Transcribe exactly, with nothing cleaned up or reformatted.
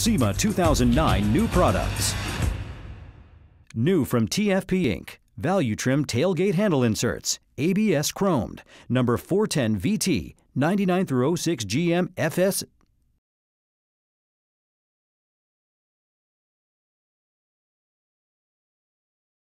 SEMA two thousand nine new products. New from T F P Incorporated. ValuTrim tailgate handle inserts, A B S chromed, number four ten V T, ninety-nine through oh six G M F S